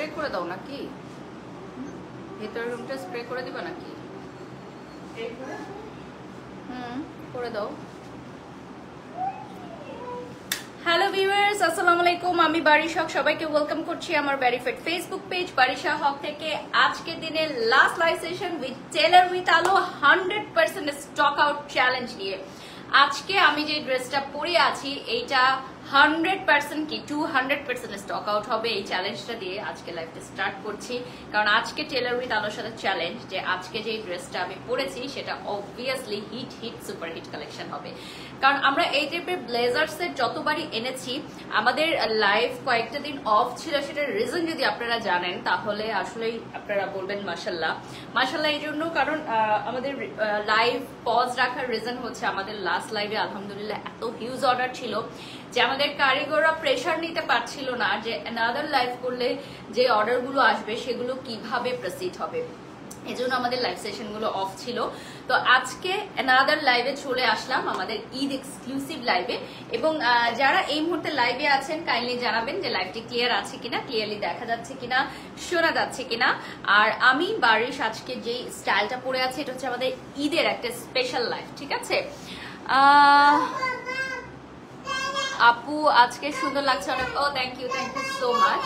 Spray করে দাও নাকি? ভেতরের রুমটা স্প্রে করে দিবা নাকি? করে দাও। হ্যালো ভিউয়ার্স, আসসালামু আলাইকুম। আমি বারিশা হক, সবাইকে ওয়েলকাম করছি আমার verified Facebook page Barisha Haque থেকে। আজকে দিনের last live session with tailor with Alo 100% stock out challenge নিয়ে। আজকে আমি যে ড্রেসটা পরে আছি এইটা 100% কি 200% স্টক আউট হবে। এই চ্যালেঞ্জটা দিয়ে আজকে লাইভটা স্টার্ট করছি, কারণ আজকে টেলার উইথ আলোর সাথে চ্যালেঞ্জ যে আজকে যে ড্রেসটা আমি পরেছি সেটা obviously hit super hit collection হবে। কারণ আমরা এই টাইপের ব্লেজার সেট যতবারই এনেছি, আমাদের লাইভ কয়েকটা দিন অফ ছিল, সেটার রিজন যদি আপনারা জানেন তাহলে আসলেই আপনারা বলবেন মাশাল্লাহ মাশাল্লাহ। এই জন্য কারণ আমাদের লাইভ পজ রাখার রিজন হচ্ছে আমাদের লাস্ট লাইভে আলহামদুলিল্লাহ এত হিউজ অর্ডার ছিল যে আমাদের কারিগররা প্রেশার নিতে পারছিল না যে অ্যানাদার লাইভ করলে যে অর্ডারগুলো আসবে সেগুলো কিভাবে প্রসিড হবে। এজন্য আমাদের লাইভ সেশনগুলো অফ ছিল। তো আজকে অ্যানাদার লাইভে চলে আসলাম, আমাদের ঈদ এক্সক্লুসিভ লাইভে। এবং যারা এই মুহূর্তে লাইভে আছেন কাইন্ডলি জানাবেন যে লাইভটি ক্লিয়ার আছে কিনা, ক্লিয়ারলি দেখা যাচ্ছে কিনা, শোনা যাচ্ছে কিনা। আর আমি বারিশ আজকে যে স্টাইলটা পরে আছি এটা হচ্ছে আমাদের ঈদের একটা স্পেশাল লাইভ, ঠিক আছে? আপু আজকে সুন্দর লাগছে অনেক। ও thank you so much,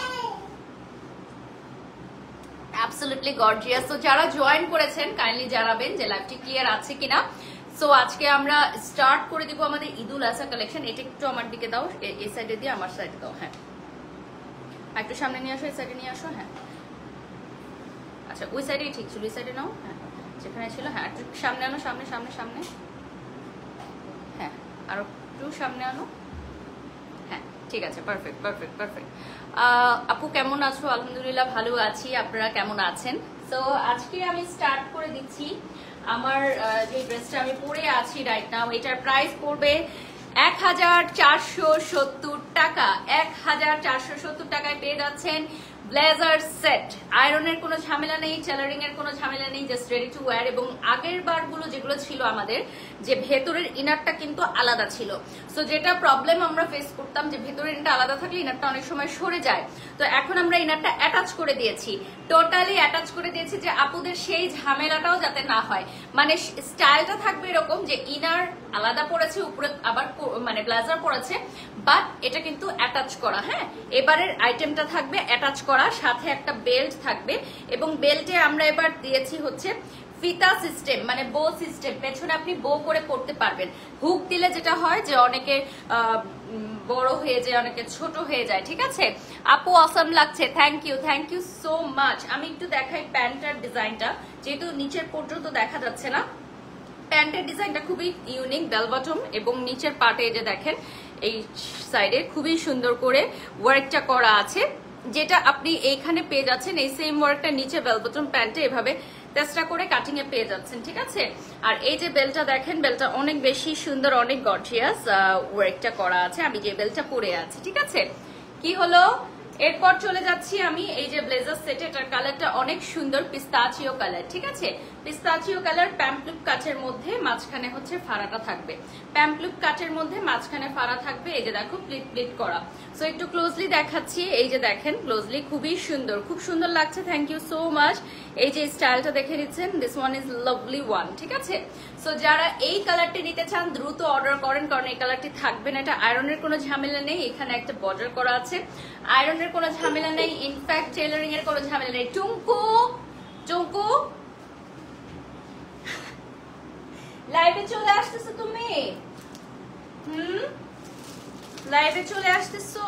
absolutely gorgeous. তো যারা জয়েন করেছেন কাইন্ডলি জানাবেন যে লাইভটি ক্লিয়ার আছে কিনা। সো আজকে আমরা স্টার্ট করে দিব আমাদের ঈদুল আজহা কালেকশন। এটা একটু আমার দিকে দাও, এই সাইডে দিয়ে আমার সাইডে দাও। হ্যাঁ, একটু সামনে নিয়ে আসো, এই সাইডে নিয়ে আসো। হ্যাঁ আচ্ছা, ওই সাইডেই ঠিক ছিল, ওই সাইডে নাও। হ্যাঁ যেখানে ছিল, হ্যাঁ একটু সামনে আনো, সামনে সামনে সামনে। হ্যাঁ আরো একটু সামনে আনো। হ্যাঁ ঠিক আছে, পারফেক্ট পারফেক্ট পারফেক্ট। আপু কেমন আছো? আলহামদুলিল্লাহ ভালো আছি, আপনারা কেমন আছেন? তো আজকে আমি স্টার্ট করে দিচ্ছি আমার যে ড্রেসটা আমি পরে আছি রাইট নাও। এটার প্রাইস পড়বে 1470 টাকা। 1470 টাকায় পেয়ে যাচ্ছেন ব্লেজার সেট। আয়রনের কোনো ঝামেলা নেই, টেলারিং এর কোনো ঝামেলা নেই, জাস্ট রেডি টু ওয়্যার। এবং আগের বারগুলো যেগুলো ছিল আমাদের, যে ভেতরের ইনারটা কিন্তু আলাদা ছিল। সো যেটা প্রবলেম আমরা ফেস করতাম যে ভেতরের ইনারটা আলাদা থাকলে ইনারটা অনেক সময় সরে যায়। তো এখন আমরা ইনারটা অ্যাটাচ করে দিয়েছি, টোটালি অ্যাটাচ করে দিয়েছি, যে আপুদের সেই ঝামেলাটাও যাতে না হয়। মানে স্টাইলটা থাকবে এরকম যে ইনার আলাদা পড়েছে, উপরে আবার মানে ব্লেজার পড়েছে, বাট এটা কিন্তু অ্যাটাচ করা। হ্যাঁ, এবারের আইটেমটা থাকবে অ্যাটাচ করা, সাথে একটা বেল্ট থাকবে। এবং বেল্টে আমরা এবার দিয়েছি হচ্ছে ফিতা সিস্টেম, মানে বো সিস্টেম। পেছনে আপনি বো করে পড়তে পারবেন। হুক দিলে যেটা হয় যে অনেকে বড় হয়ে যায়, অনেকে ছোট হয়ে যায়, ঠিক আছে? আপু অসাম লাগছে, থ্যাংক ইউ সো মাচ। আমি একটু দেখাই প্যান্টের ডিজাইনটা, যেহেতু নিচের পর্যন্ত দেখা যাচ্ছে না। প্যান্টের ডিজাইনটা খুবই ইউনিক, বেল বটম, এবং নিচের পার্টে যে দেখেন এই সাইডে খুবই সুন্দর করে ওয়ার্কটা করা আছে, যেটা আপনি এইখানে পেয়ে যাচ্ছেন। এই সেম ওয়ার্কটা নিচে বেল বটম প্যান্টে এভাবে চেষ্টা করে কাটিং এ পেয়ে যাচ্ছেন, ঠিক আছে? আর এই যে বেলটা দেখেন, বেলটা অনেক বেশি সুন্দর, অনেক গর্জিয়াস ওয়ার্কটা করা আছে। আমি যে বেলটা পরে আছি, ঠিক আছে? কি হলো, এরপর চলে যাচ্ছি আমি এই যে ব্লেজার সেট। এটার কালারটা অনেক সুন্দর, পিস্তাচিও কালার, ঠিক আছে? পিস্তাচিও কালার, প্যাম্পলুপ কাটের মধ্যে মাঝখানে হচ্ছে ফাড়াটা থাকবে। প্যাম্পলুপ কাটের মধ্যে মাঝখানে ফাড়া থাকবে। এই যে দেখো প্লিট প্লিট করা। সো একটু ক্লোজলি দেখাচ্ছি, এই যে দেখেন ক্লোজলি, খুবই সুন্দর, খুব সুন্দর লাগছে। Thank you so much. এই যে স্টাইলটা দেখে নিচ্ছেন, this one is lovely one, ঠিক আছে? সো যারা এই কালারটি নিতে চান দ্রুত অর্ডার করেন, কারণ এই কালারটি থাকবে না। এটা আয়রনের কোনো ঝামেলা নেই, এখানে একটা বর্ডার করা আছে, আয়রনের কোনো ঝামেলা নেই, ইনফ্যাক্ট টেলারিং এর কোনো ঝামেলা নেই। টুঙ্কু টুঙ্কু লাইভে চলে আসতেছো তুমি? লাইভে চলে আসতেছো?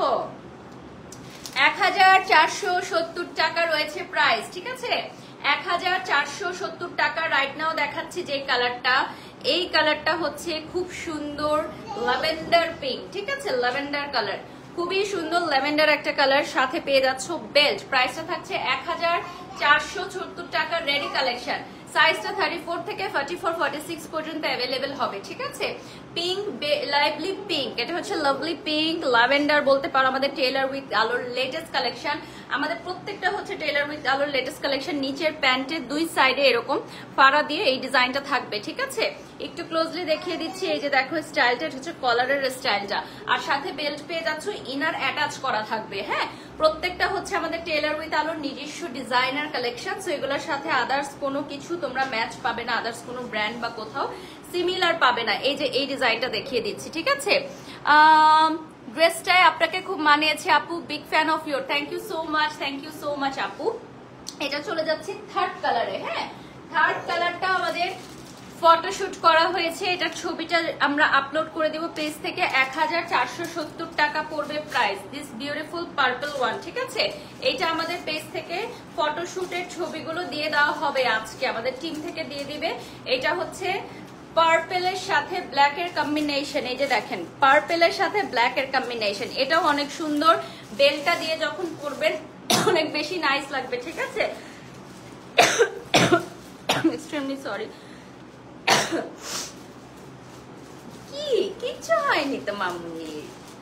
1470 টাকা রয়েছে প্রাইস, ঠিক আছে? 1470 টাকা রাইট নাও দেখাচ্ছি যে কালারটা। এই কালারটা হচ্ছে খুব সুন্দর ল্যাভেন্ডার পিঙ্ক, ঠিক আছে? ল্যাভেন্ডার কালার, খুবই সুন্দর ল্যাভেন্ডার একটা কালার। সাথে পেয়ে যাচ্ছ বেল্ট। প্রাইসটা থাকছে 1470 টাকার রেডি কালেকশন। সাইজটা 34 থেকে 44 46 পর্যন্ত অ্যাভেলেবেল হবে, ঠিক আছে? পিঙ্ক, লাইভলি পিঙ্ক, এটা হচ্ছে লাভলি পিঙ্ক, ল্যাভেন্ডার বলতে পারো। আমাদের টেইলর উইথ আলোর লেটেস্ট কালেকশন, আমাদের প্রত্যেকটা হচ্ছে টেইলর উইথ আলোর লেটেস্ট কালেকশন। নিচের প্যান্টের দুই সাইডে এরকম ফাড়া দিয়ে এই ডিজাইনটা থাকবে, ঠিক আছে? একটু ক্লোজলি দেখিয়ে দিচ্ছি। এই যে দেখো স্টাইলটা, এটা হচ্ছে কলারের স্টাইলটা, আর সাথে বেল্ট পেয়ে যাচ্ছ, ইনার অ্যাটাচ করা থাকবে। হ্যাঁ, প্রত্যেকটা হচ্ছে আমাদের টেইলর উইথ আলোর নিজস্ব ডিজাইনার কালেকশন। সো এগুলোর সাথে আদার্স কোনো কিছু তোমরা ম্যাচ পাবে না, আদার্স কোনো ব্র্যান্ড বা কোথাও সিমিলার পাবে না। এই যে এই ডিজাইনটা দেখিয়ে দিচ্ছি, ঠিক আছে? ড্রেসটাই আপনাকে খুব মানিয়েছে আপু, big fan of your, thank you so much, thank you so much আপু। এটা চলে যাচ্ছে থার্ড কালারে। হ্যাঁ, থার্ড কালারটা আমাদের ফটোশুট করা হয়েছে, এটার ছবিটা আমরা আপলোড করে দেব পেজ থেকে। 1470 টাকা পড়বে price, this beautiful purple one, ঠিক আছে? এটা আমাদের পেজ থেকে ফটোশুটের ছবিগুলো দিয়ে দেওয়া হবে আজকে, আমাদের টিম থেকে দিয়ে দিবে। এটা হচ্ছে পার্পেলের সাথে ব্ল্যাক এর কম্বিনেশন, এই যে দেখেন পার্পেলের সাথে ব্ল্যাক এর কম্বিনেশন, এটাও অনেক সুন্দর। বেলটা দিয়ে যখন পরবেন অনেক বেশি নাইস লাগবে, ঠিক আছে? Extremely sorry. কি কিচ্ছু হয়নি তো মামুনির,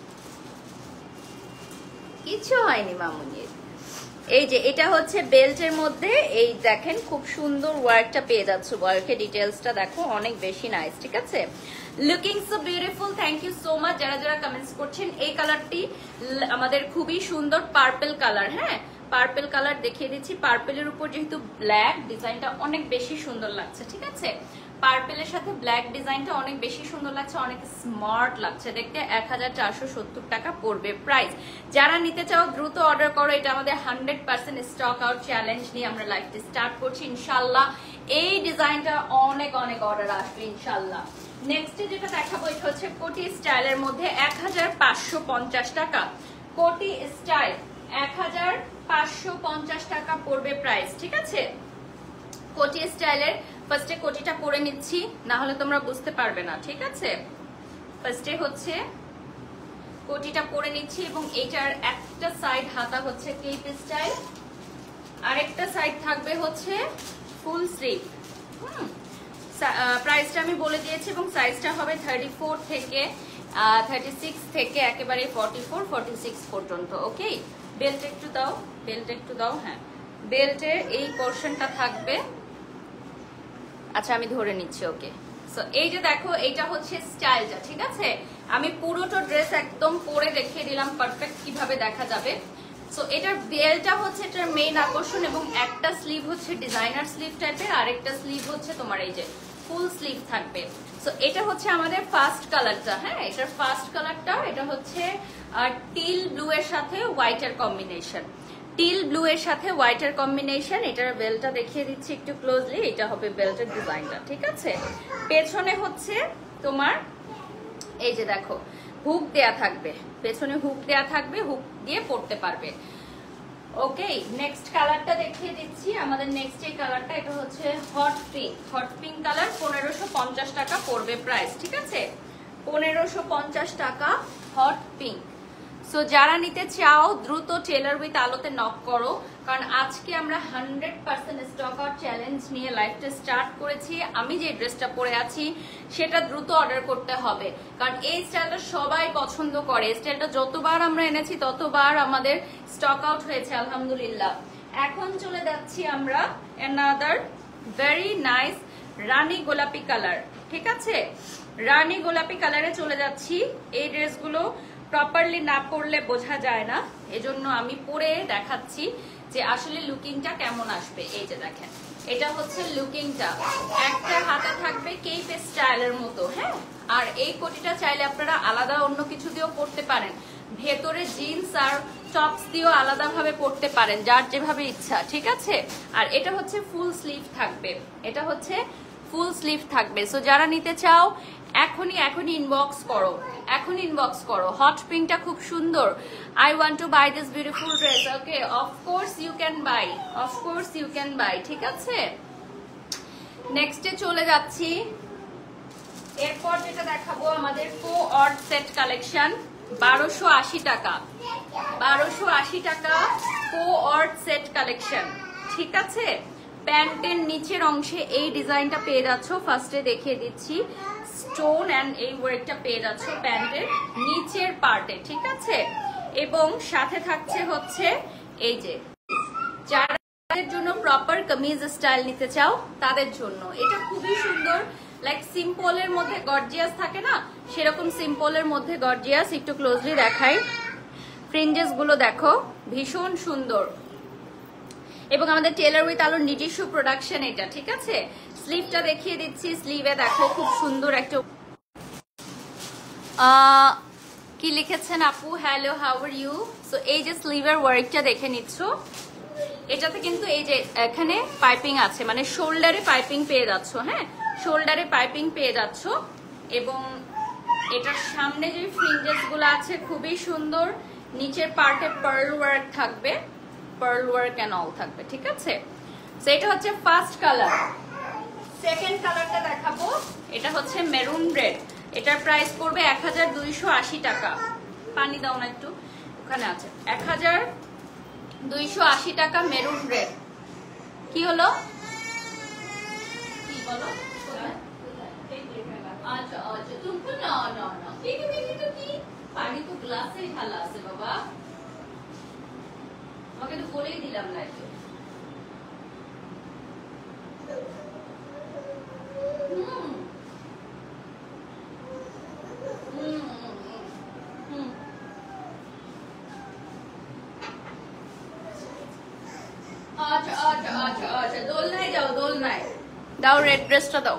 কিচ্ছু হয়নি মামুনির। এই যে এটা হচ্ছে বেল্টের মধ্যে, এই দেখেন খুব সুন্দর ওয়ার্কটা পেয়ে যাচ্ছে, ওয়ার্কের ডিটেলসটা দেখো অনেক বেশি নাইস, ঠিক আছে? Looking so beautiful, thank you so much যারা যারা কমেন্টস করছেন। এই কালারটি আমাদের খুবই সুন্দর পার্পল কালার। হ্যাঁ, পার্পল কালার দেখিয়ে দিচ্ছি। পার্পলের উপর যেহেতু ব্ল্যাক, ডিজাইনটা অনেক বেশি সুন্দর লাগছে, ঠিক আছে? পার্পেলের সাথে ব্ল্যাক ডিজাইনটা অনেক বেশি সুন্দর লাগছে, অনেক স্মার্ট লাগছে দেখতে। 1470 টাকা পড়বে প্রাইস। যারা নিতে চাও দ্রুত অর্ডার করো। এটা আমাদের 100% স্টক আউট চ্যালেঞ্জ নিয়ে আমরা লাইভটি স্টার্ট করছি ইনশাল্লাহ। এই ডিজাইনটা অনেক অনেক অর্ডার আসবে ইনশাল্লাহ। নেক্সট যেটা দেখাবো এটা হচ্ছে কোটি স্টাইলের মধ্যে 1550 টাকা। কোটি স্টাইল 1550 টাকা পড়বে প্রাইস, ঠিক আছে? কোটি স্টাইলের ফার্স্টে কোটিটা পরে নিচ্ছি, না হলে তোমরা বুঝতে পারবে না, ঠিক আছে? ফার্স্টে হচ্ছে কোটিটা পরে নিচ্ছি, এবং এটার একটা সাইড হাতা হচ্ছে কেপ স্টাইল, আরেকটা সাইড থাকবে হচ্ছে ফুল স্লিভ। প্রাইসটা আমি বলে দিয়েছি, এবং সাইজটা হবে 34 থেকে 36 থেকে একেবারে 44 46 পর্যন্ত। ওকে, বেল্ট একটু দাও, বেল্ট একটু দাও। হ্যাঁ, বেল্টের এই পোর্শনটা থাকবে। আচ্ছা আমি ধরে নিচ্ছি। ওকে, সো এই যে দেখো এইটা হচ্ছে স্টাইলটা, ঠিক আছে? আমি পুরোটা ড্রেস একদম পরে দেখিয়ে দিলাম পারফেক্ট কিভাবে দেখা যাবে। সো এটার বেলটা হচ্ছে এটার মেইন আকর্ষণ, এবং একটা স্লিভ হচ্ছে ডিজাইনার স্লিভ টাইপের, আরেকটা স্লিভ হচ্ছে তোমার এই যে ফুল স্লিভ থাকবে। সো এটা হচ্ছে আমাদের ফার্স্ট কালারটা। হ্যাঁ, এটার ফার্স্ট কালারটা, এটা হচ্ছে টিল ব্লু এর সাথে হোয়াইটের কম্বিনেশন, টিল ব্লু এর সাথে হোয়াইটের কম্বিনেশন। এটার বেলটা দেখিয়ে দিচ্ছি একটু ক্লোজলি, এটা হবে বেল্টের ডিজাইনটা, ঠিক আছে? পেছনে হচ্ছে তোমার এই যে দেখো হুক দেয়া থাকবে, পেছনে হুক দেয়া থাকবে, হুক দিয়ে পড়তে পারবে। ওকে, নেক্সট কালারটা দেখিয়ে দিচ্ছি। আমাদের নেক্সট এই কালারটা, এটা হচ্ছে hot pink. Hot pink colour 1550 টাকা পড়বে প্রাইস, ঠিক আছে? 1550 টাকা হট পিঙ্ক। সো যারা নিতে চাও দ্রুত টেইলর উইথ আলোতে নক করো, কারণ আজকে আমরা 100% স্টক আউট চ্যালেঞ্জ নিয়ে লাইভটা স্টার্ট করেছি। আমি যে ড্রেসটা পরে আছি সেটা দ্রুত অর্ডার করতে হবে, কারণ এই স্টাইলটা সবাই পছন্দ করে। এই স্টাইলটা যতবার আমরা এনেছি ততবার আমাদের স্টক আউট হয়েছে আলহামদুলিল্লাহ। এখন চলে যাচ্ছি আমরা অ্যানাদার ভেরি নাইস রানী গোলাপি কালার, ঠিক আছে? রানী গোলাপি কালারে চলে যাচ্ছি। এই ড্রেসগুলো প্রপারলি না পরলে বোঝা যায় না, এজন্য আমি পরে দেখাচ্ছি যে আসলে লুকিংটা কেমন আসবে। এই যে দেখেন, এটা হচ্ছে লুকিংটা। একটা হাতা থাকবে কেপ স্টাইলের মতো। হ্যাঁ, আর এই কোটিটা চাইলে আপনারা আলাদা অন্য কিছু দিয়েও পরতে পারেন, ভেতরে জিন্স আর টপস দিয়েও আলাদাভাবে পরতে পারেন, যার যেভাবে ইচ্ছা, ঠিক আছে? আর এটা হচ্ছে ফুল স্লিভ থাকবে, এটা হচ্ছে ফুল স্লিভ থাকবে। সো যারা নিতে চাও এখনই ইনবক্স করো, এখন ইনবক্স করো। হট পিঙ্কটা খুব সুন্দর। I want to buy this beautiful dress. Okay, of course you can buy, of course you can buy, ঠিক আছে? নেক্সটে চলে যাচ্ছি। এরপর যেটা দেখাবো আমাদের কো-অর্ড সেট কালেকশন, 1280 টাকা। 1280 টাকা কো-অর্ড সেট কালেকশন, ঠিক আছে? প্যান্টের নিচের অংশে এই ডিজাইনটা পেয়ে যাচ্ছ। ফার্স্টে দেখিয়ে দিচ্ছি, স্টোন এন্ড এই ওয়ার্কটা পেয়ে যাচ্ছ প্যান্টের নিচের পার্টে, ঠিক আছে। এবং সাথে থাকছে হচ্ছে এই যে, যাদের জন্য প্রপার কামিজ স্টাইল নিতে চাও তাদের জন্য এটা খুবই সুন্দর, লাইক সিম্পলের মধ্যে গর্জিয়াস থাকে না, সেরকম সিম্পলের মধ্যে গর্জিয়াস। একটু ক্লোজলি দেখাই, ফ্রিঞ্জেস গুলো দেখো ভীষণ সুন্দর, এবং আমাদের টেলার উইথ আলোর নিজস্ব প্রোডাকশন এটা, ঠিক আছে। স্লিভটা দেখিয়ে দিচ্ছি, স্লিভে দেখো খুব সুন্দর একটা কি লিখেছেন আপু, hello how are you. So এই যে স্লিভের ওয়ার্কটা দেখে নিচ্ছ, এটাতে কিন্তু এই যে এখানে পাইপিং আছে, মানে শোল্ডারে পাইপিং পেয়ে যাচ্ছ, হ্যাঁ শোল্ডারে পাইপিং পেয়ে যাচ্ছ। এবং এটার সামনে যে ফ্রিঞ্জেস গুলো আছে খুবই সুন্দর, নিচের পার্টে পার্ল ওয়ার্ক থাকবে, পার্ল ওয়ার্ক এন্ড অল থাকবে, ঠিক আছে। সো এটা হচ্ছে ফার্স্ট কালার। সেকেন্ড কালারটা দেখাবো, এটা হচ্ছে মেরুন রেড, এটার প্রাইস পড়বে 1280 টাকা। পানি দাও না একটু, ওখানে আছে 1280 টাকা মেরুন রেড। কি হলো, কি বলো, আচ্ছা আচ্ছা তুমি না না না দেখি দেখি তো কি, পানি তো গ্লাসে ঢালা আছে বাবা, আমাকে তো বলেই দিলাম লাইকে। আচ্ছা আচ্ছা আচ্ছা আচ্ছা দোলনায় যাও, দোলনায় দাও, রেড ড্রেসটা দাও।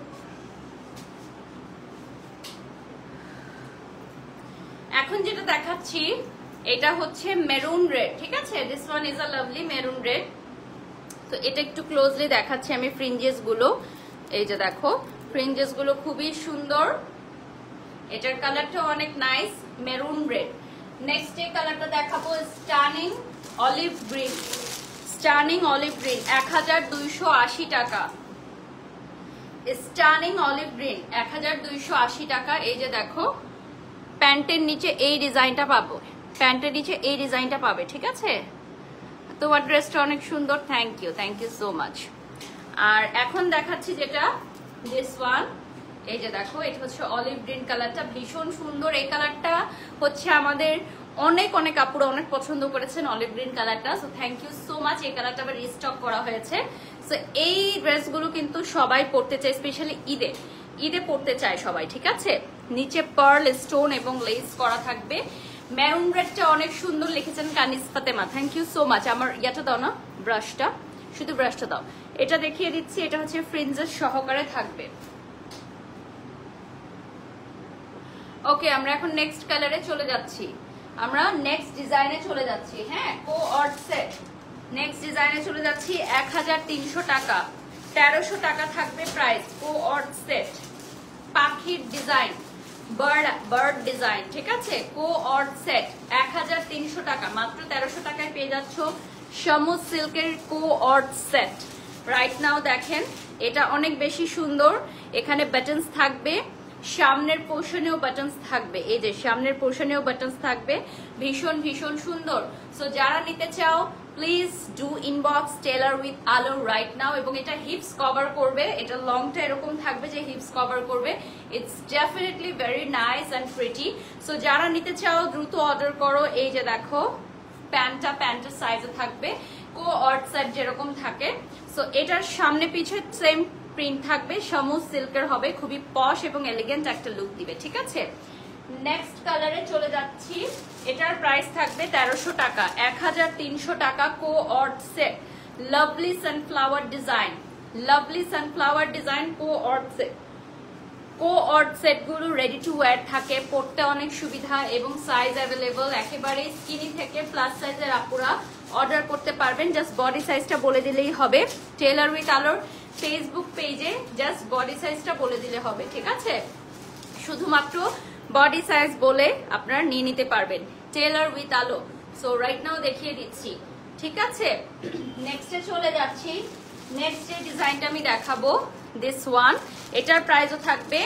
এখন যেটা দেখাচ্ছি এটা হচ্ছে মেরুন রেড, ঠিক আছে। This one is a lovely maroon red. তো এটা একটু ক্লোজলি দেখাচ্ছি আমি ফ্রিঞ্জেস গুলো, এই যে দেখো ফ্রিঞ্জেস গুলো খুবই সুন্দর, এটার কালারটা অনেক নাইস মেরুন রেড। নেক্সট এই কালারটা দেখাবো stunning olive green, stunning olive green 1280 টাকা। স্টানিং অলিভ গ্রিন 1280 টাকা। এই যে দেখো প্যান্টের নিচে এই ডিজাইনটা পাবো, প্যান্টের নিচে এই ডিজাইনটা পাবে, ঠিক আছে। তোমার ড্রেসটা অনেক সুন্দর, থ্যাংক ইউ সো মাচ। আর এখন দেখাচ্ছি যেটা দিস ওয়ান, এই যে দেখো এটা হচ্ছে অলিভ গ্রিন কালারটা, ভীষণ সুন্দর। এই কালারটা হচ্ছে আমাদের অনেক অনেক আপুরা অনেক পছন্দ করেছেন অলিভ গ্রিন কালারটা, so thank you so much. এই কালারটা আবার রিস্টক করা হয়েছে। সো এই ড্রেসগুলো কিন্তু সবাই পরতে চায়, স্পেশালি ঈদে, ঈদে পরতে চায় সবাই, ঠিক আছে। নিচে পার্ল স্টোন এবং লেস করা থাকবে। মেরুন রেডটা অনেক সুন্দর লিখেছেন Kanis Fatema, thank you so much. আমার ইয়াটা দাও না, ব্রাশটা, শুধু ব্রাশটা দাও। এটা দেখিয়ে দিচ্ছি, এটা হচ্ছে ফ্রিঞ্জেস সহকারে থাকবে। ওকে, আমরা এখন নেক্সট কালারে চলে যাচ্ছি, আমরা নেক্সট ডিজাইনে চলে যাচ্ছি। হ্যাঁ, কো অর্ড সেট নেক্সট ডিজাইনে চলে যাচ্ছি। 1300 টাকা, 1300 টাকা থাকবে প্রাইস। কো অর্ড সেট, পাখির ডিজাইন, বার্ড ডিজাইন, ঠিক আছে। কো অর্ড সেট 1300 টাকা, মাত্র 1300 টাকায় পেয়ে যাচ্ছ শামুস সিল্কের co-ord set. Right now দেখেন এটা অনেক বেশি সুন্দর, এখানে বাটনস থাকবে, সামনের পোর্শনেও বাটনস থাকবে, এই যে সামনের পোর্শনেও বাটনস থাকবে, ভীষণ ভীষণ সুন্দর। সো যারা নিতে চাও please do inbox tailor with Alo right now. এবং এটা হিপস কভার করবে, এটা লংটা এরকম থাকবে যে হিপস কভার করবে। It's definitely very nice and pretty. So যারা নিতে চাও দ্রুত অর্ডার করো। এই যে দেখো প্যান্টটা প্যান্টের সাইজে থাকবে, কো অর্ড সেট যেরকম থাকে। সো এটার সামনে পিছে সেম প্রিন্ট থাকবে, শামুস সিল্কের হবে, খুবই পশ এবং এলিগেন্ট একটা লুক দিবে, ঠিক আছে। নেক্সট কালারে চলে যাচ্ছি, এটার প্রাইস থাকবে 1300 টাকা, 1300 টাকা। Co-ord set, lovely sunflower design, lovely sunflower design co-ord set. Co-ord set গুলো রেডি টু ওয়্যার থাকে, পরতে অনেক সুবিধা এবং সাইজ অ্যাভেলেবল, একেবারে স্কিনি থেকে প্লাস সাইজের আপুরা অর্ডার করতে পারবেন। জাস্ট বডি সাইজটা বলে দিলেই হবে, টেলার উইথ আলোর ফেসবুক পেজে জাস্ট বডি সাইজটা বলে দিলে হবে, ঠিক আছে। শুধুমাত্র বডি সাইজ বলে আপনারা নিয়ে নিতে পারবেন, tailor with Alo. So right now দেখিয়ে দিচ্ছি, ঠিক আছে। নেক্সটে চলে যাচ্ছি, নেক্সট যে ডিজাইনটা আমি দেখাবো দিস ওয়ান, এটার প্রাইসও থাকবে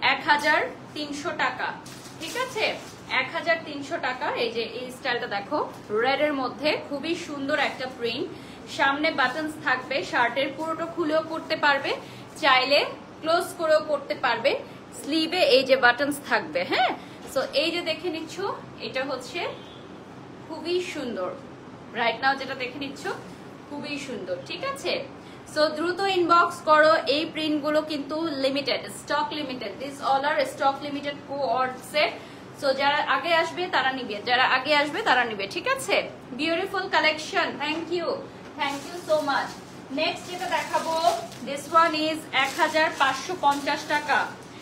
1300 টাকা, ঠিক আছে। 1300 টাকা। এই যে এই স্টাইলটা দেখো, রেড এর মধ্যে খুবই সুন্দর একটা প্রিন্ট, সামনে বাটনস থাকবে, শার্টের পুরোটা খুলেও পরতে পারবে, চাইলে ক্লোজ করেও পরতে পারবে। স্লিভে এই যে বাটনস থাকবে। হ্যাঁ, সো এই যে দেখে নিচ্ছ এটা হচ্ছে খুবই সুন্দর, রাইট নাও যেটা দেখে নিচ্ছ খুবই সুন্দর, ঠিক আছে। সো দ্রুত ইনবক্স করো, এই প্রিন্ট গুলো কিন্তু limited, stock limited, this all are stock limited co-ord set. So যারা আগে আসবে তারা নিবে, যারা আগে আসবে তারা নিবে, ঠিক আছে। Beautiful collection, thank you so much. Next যেটা দেখাবো, দিস ওয়ান ইজ 1550 টাকা,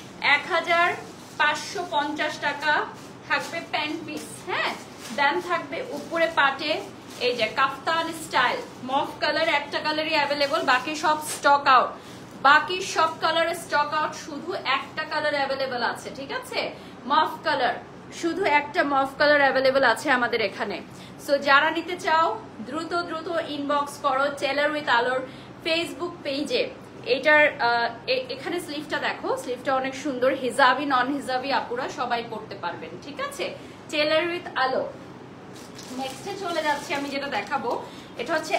1550 টাকা থাকবে প্যান্ট পিস। হ্যাঁ, দেন থাকবে উপরে পাটে এই যে কাফতান স্টাইল, মফ কালার, একটা কালারই অ্যাভেলেবল, বাকি সব স্টক আউট, বাকি সব কালারের স্টক আউট, শুধু একটা কালার অ্যাভেলেবল আছে, ঠিক আছে। মফ কালার, শুধু একটা মফ কালার অ্যাভেলেবল আছে আমাদের এখানে। সো যারা নিতে চাও দ্রুত দ্রুত ইনবক্স করো টেইলর উইথ আলোর ফেসবুক পেজে। এটার এখানে স্লিভটা দেখো, স্লিভটা অনেক সুন্দর, হিজাবি নন হিজাবি আপুরা সবাই পড়তে পারবেন, ঠিক আছে। টেইলর উইথ আলো। নেক্সটে চলে যাচ্ছে, আমি যেটা দেখাবো এটা হচ্ছে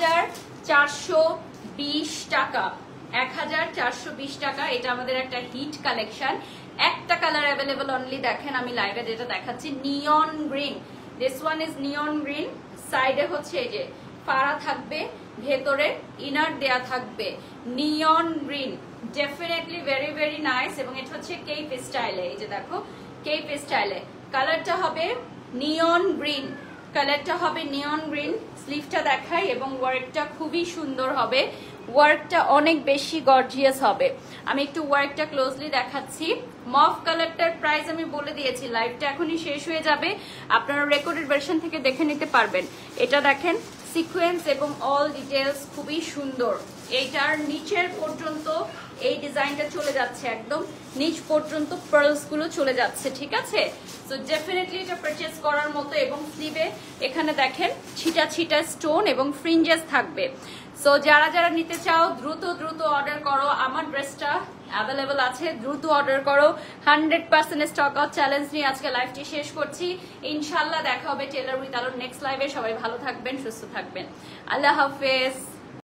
1420 টাকা, 1420 টাকা। এটা আমাদের একটা হিট কালেকশন, একটা কালার অ্যাভেলেবল অনলি। দেখেন আমি লাইভে যেটা দেখাচ্ছি, neon green, this one is neon green. সাইডে হচ্ছে এই যে পাড়া থাকবে, ভেতরে ইনার দেয়া থাকবে, neon green, definitely very very nice. এবং এটা হচ্ছে কেপ স্টাইলে, এই যে দেখো কেপ স্টাইলে, কালারটা হবে নিয়ন গ্রিন, কালারটা হবে নিয়ন গ্রিন। স্লিভটা দেখাই এবং ওয়ার্কটা খুবই সুন্দর হবে, ওয়ার্কটা অনেক বেশি গর্জিয়াস হবে। আমি একটু ওয়ার্কটা ক্লোজলি দেখাচ্ছি। মফ কালারটার প্রাইস আমি বলে দিয়েছি, লাইভটা এখনই শেষ হয়ে যাবে, আপনারা রেকর্ডেড ভার্সন থেকে দেখে নিতে পারবেন। এটা দেখেন সিকোয়েন্স এবং অল ডিটেলস খুবই সুন্দর। এইটার নিচের পর্যন্ত এই ডিজাইনটা চলে যাচ্ছে, একদম নিচ পর্যন্ত পার্লস গুলো চলে যাচ্ছে, ঠিক আছে। সো ডেফিনেটলি এটা পারচেজ করার মতো। এবং স্লিভে এখানে দেখেন ছিটা ছিটা স্টোন এবং ফ্রিঞ্জেস থাকবে। সো যারা যারা নিতে চাও দ্রুত দ্রুত অর্ডার করো, আমার ড্রেসটা অ্যাভেলেবল আছে, দ্রুত অর্ডার করো। 100% স্টক আউট চ্যালেঞ্জ নিয়ে আজকে লাইভটি শেষ করছি। ইনশাল্লাহ দেখা হবে টেইলর উইথ আলোর নেক্সট লাইভে। সবাই ভালো থাকবেন, সুস্থ থাকবেন, আল্লাহ হাফেজ।